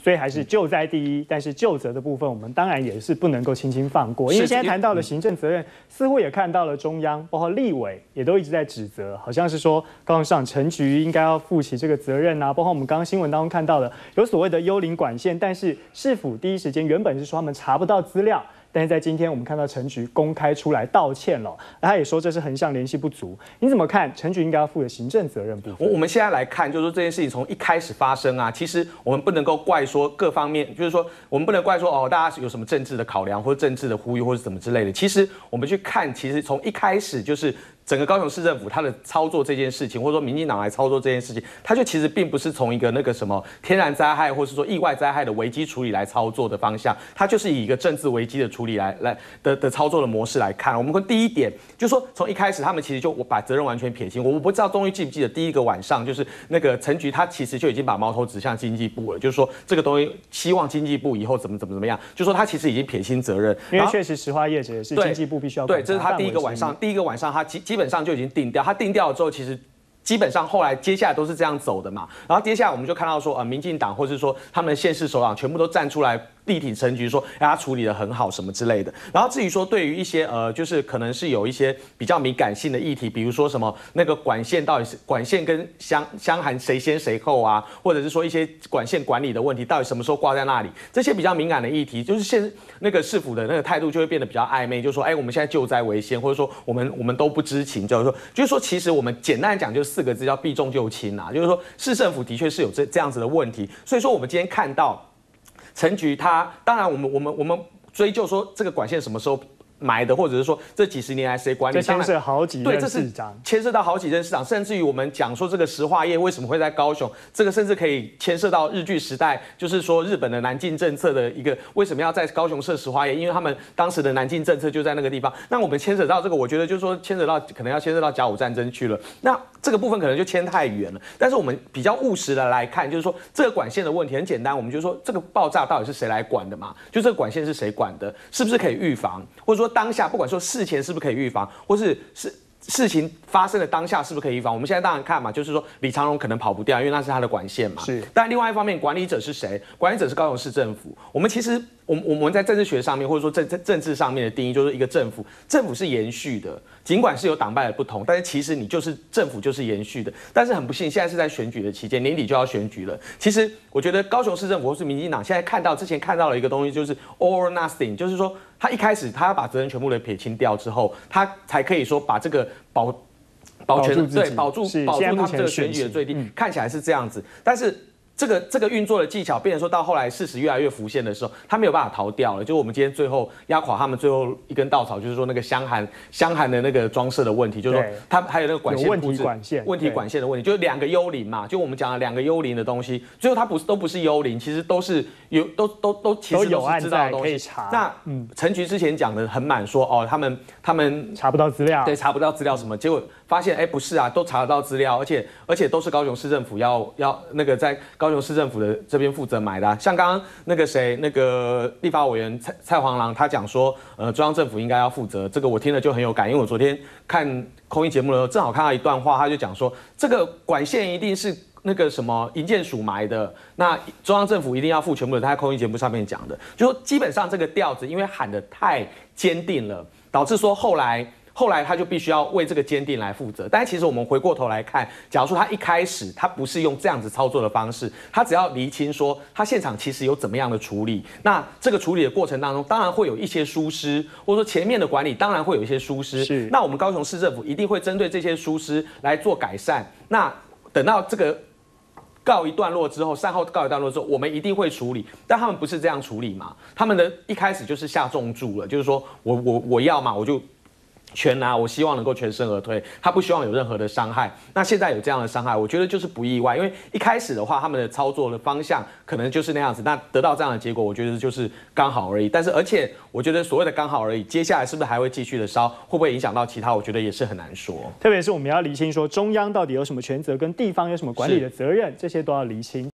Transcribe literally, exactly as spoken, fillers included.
所以还是救灾第一。但是究责的部分，我们当然也是不能够轻轻放过，因为现在谈到了行政责任，似乎也看到了中央，包括立委也都一直在指责，好像是说高雄市长陈菊应该要负起这个责任啊，包括我们刚刚新闻当中看到的有所谓的幽灵管线，但是市府第一时间原本是说他们查不到资料。但是在今天，我们看到陈菊公开出来道歉了，他也说这是横向联系不足。你怎么看陈菊应该要负的行政责任部分？ 我我们现在来看，就是说这件事情从一开始发生啊，其实我们不能够怪说各方面，就是说我们不能怪说哦，大家有什么政治的考量或者政治的呼吁或者什么之类的。其实我们去看，其实从一开始就是整个高雄市政府它的操作这件事情，或者说民进党来操作这件事情，它就其实并不是从一个那个什么天然灾害或是说意外灾害的危机处理来操作的方向，它就是以一个政治危机的处理来来的的操作的模式来看。我们从第一点就是说，从一开始他们其实就把责任完全撇清。我不知道中医记不记得第一个晚上，就是那个陈菊他其实就已经把矛头指向经济部了，就是说这个东西希望经济部以后怎么怎么怎么样，就说他其实已经撇清责任， 因为确实石化业者也是经济部必须要管。 对，这是他第一个晚上，第一个晚上他基基本上就已经定调，他定调了之后，其实基本上后来接下来都是这样走的嘛。然后接下来我们就看到说，呃，民进党或是说他们的县市首长全部都站出来力挺陈菊，说哎他处理得很好什么之类的。然后至于说对于一些呃，就是可能是有一些比较敏感性的议题，比如说什么那个管线到底是管线跟箱箱涵谁先谁后啊，或者是说一些管线管理的问题，到底什么时候挂在那里，这些比较敏感的议题，就是现那个市府的那个态度就会变得比较暧昧，就是说哎我们现在救灾为先，或者说我们我们都不知情，就是说就是说其实我们简单讲就是四个字叫避重就轻啊，就是说市政府的确是有这这样子的问题，所以说我们今天看到陈菊他，当然我们我们我们追究说这个管线什么时候埋的，或者是说这几十年来谁管理， 这牵涉好几任市长， 牵涉到好几任市长，甚至于我们讲说这个石化业为什么会在高雄，这个甚至可以牵涉到日据时代，就是说日本的南进政策的一个为什么要在高雄设石化业，因为他们当时的南进政策就在那个地方。那我们牵扯到这个，我觉得就是说牵扯到可能要牵涉到甲午战争去了，那这个部分可能就牵太远了。但是我们比较务实的来看，就是说这个管线的问题很简单，我们就说这个爆炸到底是谁来管的嘛？就这个管线是谁管的，是不是可以预防，或者说当下不管说事前是不是可以预防，或是是事情发生的当下是不是可以预防？我们现在当然看嘛，就是说李长荣可能跑不掉，因为那是他的管线嘛。 是。 但另外一方面，管理者是谁？管理者是高雄市政府。我们其实，我们我们在政治学上面，或者说政政政治上面的定义，就是一个政府，政府是延续的，尽管是有党派的不同，但是其实你就是政府就是延续的。但是很不幸，现在是在选举的期间，年底就要选举了。其实我觉得高雄市政府或是民进党现在看到之前看到了一个东西，就是 all or nothing， 就是说他一开始他要把责任全部的撇清掉之后，他才可以说把这个保。保全对保住保住他们这个选举的最低，嗯、看起来是这样子，但是这个这个运作的技巧，变成说到后来事实越来越浮现的时候，他没有办法逃掉了。就是我们今天最后压垮他们最后一根稻草，就是说那个箱涵箱涵的那个装设的问题，就是说他还有那个管线问题管线问题管线的问题，就是两个幽灵嘛，就我们讲的两个幽灵的东西，最后它不是都不是幽灵，其实都是有都都都其实都是知道的东西。那嗯，陈菊之前讲的很满说哦，他们他们查不到资料， 对，查不到资料什么，结果发现哎不是啊，都查得到资料，而且而且都是高雄市政府要要那个在高雄市政府的这边负责买的、啊，像刚刚那个谁那个立法委员蔡蔡黄郎他讲说，呃中央政府应该要负责，这个我听了就很有感，因为我昨天看空运节目的时候正好看到一段话，他就讲说这个管线一定是那个什么营建署埋的，那中央政府一定要负全部的，他在空运节目上面讲的，就说基本上这个调子因为喊得太坚定了，导致说后来。后来他就必须要为这个坚定来负责，但其实我们回过头来看，假如说他一开始他不是用这样子操作的方式，他只要厘清说他现场其实有怎么样的处理，那这个处理的过程当中，当然会有一些疏失，或者说前面的管理当然会有一些疏失，是。那我们高雄市政府一定会针对这些疏失来做改善。那等到这个告一段落之后，善后告一段落之后，我们一定会处理，但他们不是这样处理嘛？他们的一开始就是下重注了，就是说我我我要嘛，我就。全拿，我希望能够全身而退，他不希望有任何的伤害。那现在有这样的伤害，我觉得就是不意外，因为一开始的话，他们的操作的方向可能就是那样子，那得到这样的结果，我觉得就是刚好而已。但是，而且我觉得所谓的刚好而已，接下来是不是还会继续的烧，会不会影响到其他，我觉得也是很难说。 特别是我们要厘清说，中央到底有什么权责，跟地方有什么管理的责任，这些都要厘清。